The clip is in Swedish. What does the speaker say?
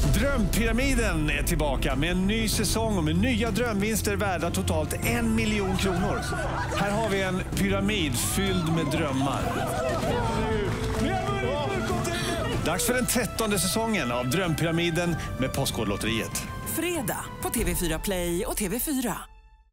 Drömpyramiden är tillbaka med en ny säsong och med nya drömvinster värda totalt 1 miljon kronor. Här har vi en pyramid fylld med drömmar. Dags för den 13:e säsongen av Drömpyramiden med Postkodlotteriet. Fredag på TV4 Play och TV4.